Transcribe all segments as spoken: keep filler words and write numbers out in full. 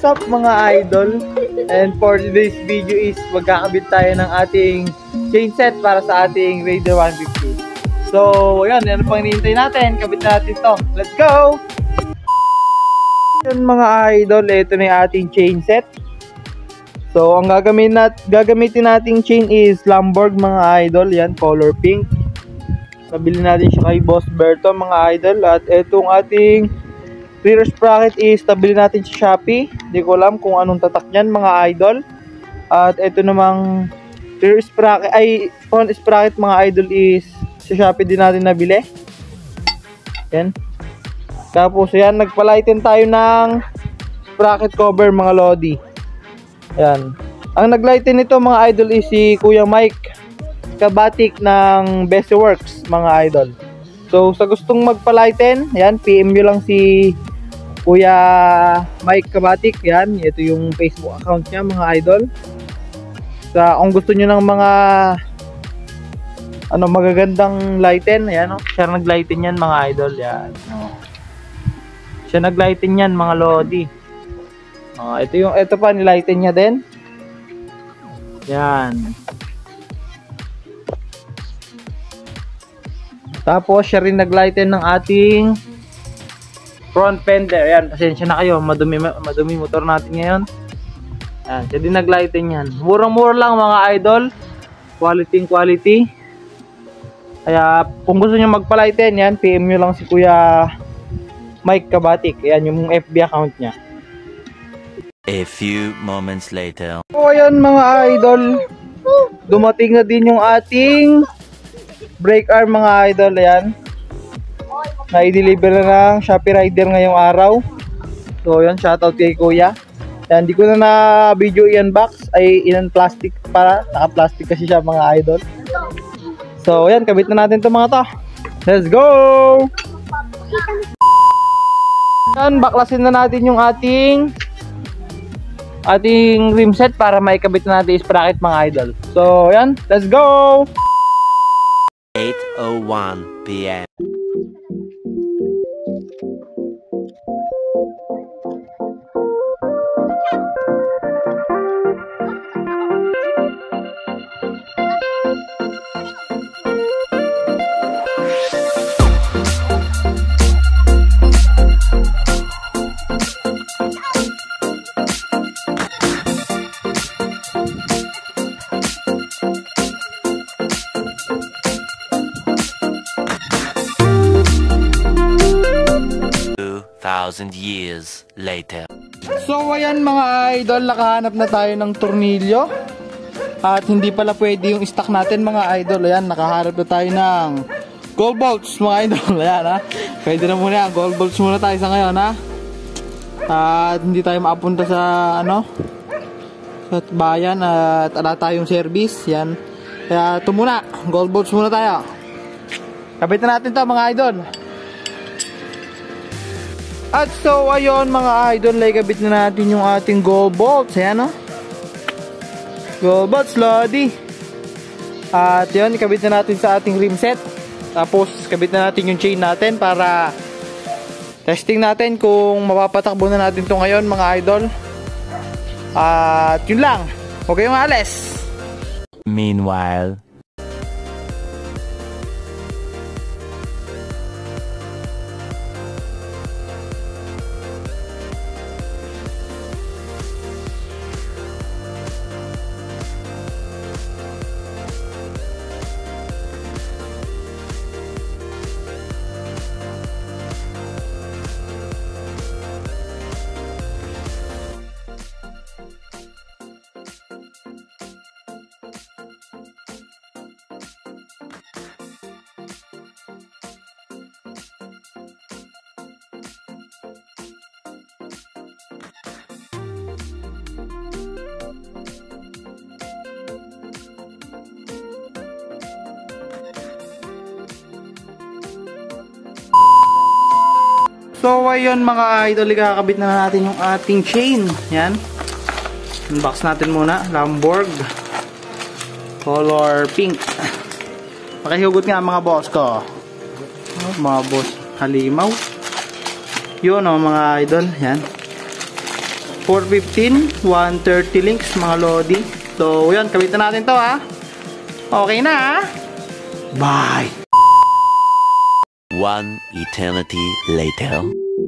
up mga idol? And for today's video is magkakabit tayo ng ating chain set para sa ating Raider one fifty. So, yan, yan pang hinihintay natin. Kabit natin to. Let's go! Yan mga idol, ito na yung ating chain set. So, ang gagamitin, nat gagamitin nating chain is Lamborg mga idol. Yan, color pink. Nabili natin siya kay Boss Berto mga idol. At itong ating rear sprocket is nabili natin sa Shopee. Hindi ko alam kung anong tatak niyan mga idol. At ito namang rear sprocket, ay front sprocket mga idol is sa Shopee din natin nabili. Yan. Tapos yan, nagpalighten tayo ng sprocket cover mga lodi. Yan. Ang naglighten nito mga idol is si Kuya Mike Kabatik ng Best Works mga idol. So sa gustong magpalighten, yan, P M nyo lang si Kuya Mike Kabatik. Yan, ito yung Facebook account niya mga idol. Sa kung gusto nyo ng mga ano magagandang lighten, yan, oh, siya naglighten yan mga idol. Yan, oh. Siya naglighten yan mga lodi. Oh, ito yung ito pa nilighten niya din. Yan. Tapos siya rin naglighten ng ating front fender. Yan, pasensya na kayo, madumi madumi motor natin ngayon. Yan, siya din naglighten yan. Murang-mura lang mga idol. Quality quality. Kaya kung gusto niyo magpa-lighten yan, P M nyo lang si Kuya Mike Kabatik. Yan yung F B account niya. A few moments later. So ayan mga idol, dumating na din yung ating brake arm mga idol. Ayan, na-deliver na ng Shopee Rider ngayong araw. So ayan, shoutout kay Kuya. Ayan, di ko na na-video i-unbox, ay in plastic para, naka-plastic kasi siya mga idol. So ayan, kabit na natin to mga to. Let's go! Ayan, baklasin na natin yung ating ating rim set para maikabit na natin yung sprocket mga idol. So ayan, let's go! eight oh one p m thousand years later. So ayan mga idol, nakahanap na tayo ng tornilyo. At hindi pala pwede yung stock natin mga idol. Ayan, nakahanap na tayo ng gold bolts mga idol. Ayan ha, pwede na muna yan. Gold bolts muna tayo sa ngayon ha. At hindi tayo maapunta sa ano, sa bayan at ala tayong service. Yan, kaya ito muna, gold bolts muna tayo. Kabit na natin to mga idol. At so ayun mga idol, like kabit na natin yung ating gold bolts. Ayan o, gold bolts lodi. At yun, kabit na natin sa ating rim set. Tapos kabit na natin yung chain natin para testing natin kung mapapatakbo na natin to ngayon mga idol. At yun lang, huwag kayong maalis. Meanwhile, So ayun mga idol, ikakabit na natin yung ating chain. Yan, unbox natin muna. Lamborg color pink. Pakihugot nga mga boss ko. Oh, mga boss halimaw. Yun o oh, mga idol. Yan, four fifteen, one thirty links mga lodi. So, yun, kabitan natin to ha. Okay na ha. Bye! One eternity later.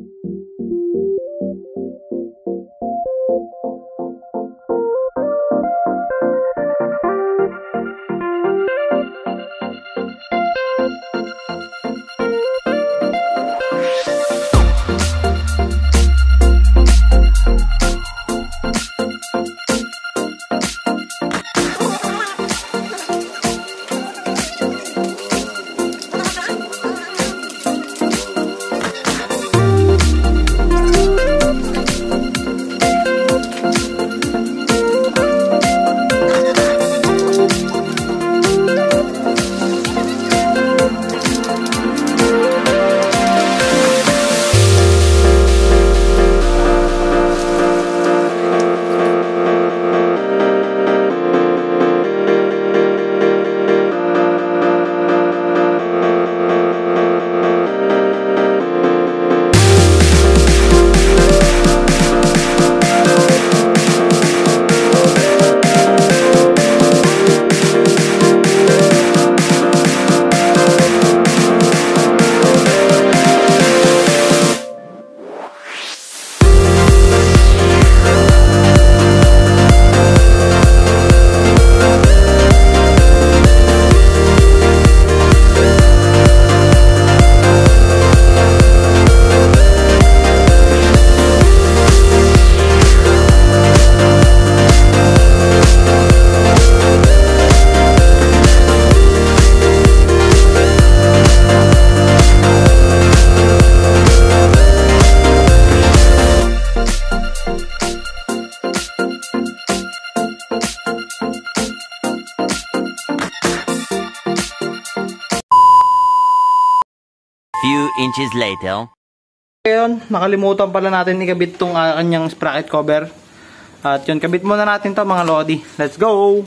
Few inches later. Ngayon, nakalimutan pala natin ikabit tong uh, kanyang sprocket cover. At yun, kabit muna natin to mga lodi. Let's go!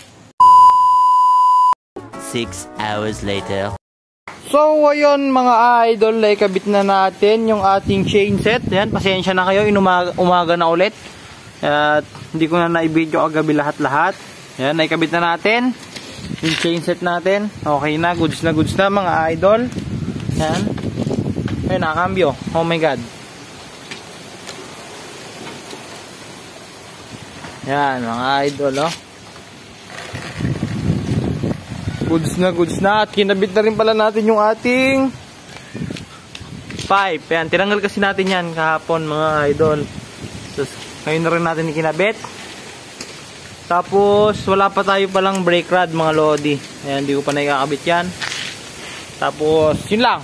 Six hours later. So, ayun mga idol, ay kabit na natin yung ating chain set. Ayan, pasensya na kayo, inumaga umaga na ulit. At hindi ko na na-video kagabi lahat-lahat. Ayan, ay kabit na natin yung chain set natin. Okay na, goods na goods na mga idol. Ayan. Ayun, nakakambyo. Oh my god. Ayan, mga idol, oh. Goods na, goods na. At kinabit na rin pala natin yung ating pipe. Ayan, tinanggal kasi natin yan kahapon, mga idol. Tapos, ngayon na rin natin ikinabit. Tapos, wala pa tayo palang brake rod, mga lodi. Ayan, hindi ko pa naikakabit yan. Tapos, yun lang.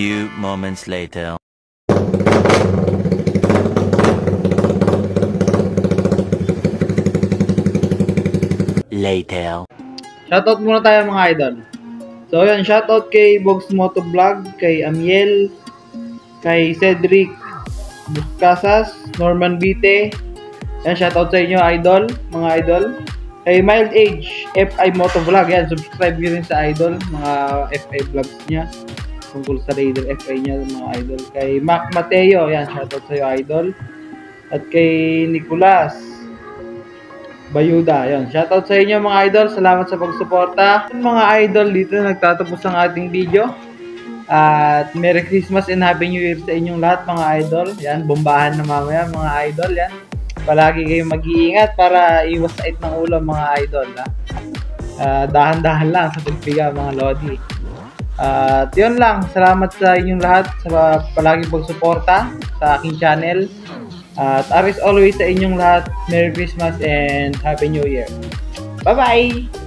few moments later. Later. Shoutout muna tayo mga idol. So yan, shoutout kay Bogs Moto Vlog, kay Amiel, kay Cedric Buscasas, Norman Vite. Yan, shoutout sa inyo idol, mga idol. Kay Mild Age, F I Moto Vlog. Yan, subscribe nyo rin sa idol, mga F I vlogs niya. Tungkol sa Raider F I niya, mga idol. Kay Mac Mateo, yan, shoutout sa iyo idol. At kay Nicolas Bayuda, yan. Shoutout sa inyo mga idol. Salamat sa pagsuporta. Mga idol, dito nagtatapos ang ating video. At Merry Christmas and Happy New Year sa inyong lahat mga idol. Yan, bombahan na mamaya mga idol. Yan. Palagi kayong mag-iingat para iwas sa it ng ulo mga idol. Ha? Uh, dahan-dahan lang sa pagpiga mga lodi. Uh, at yun lang. Salamat sa inyong lahat sa palaging pagsuporta sa aking channel. At uh, as always sa inyong lahat, Merry Christmas and Happy New Year. Bye-bye!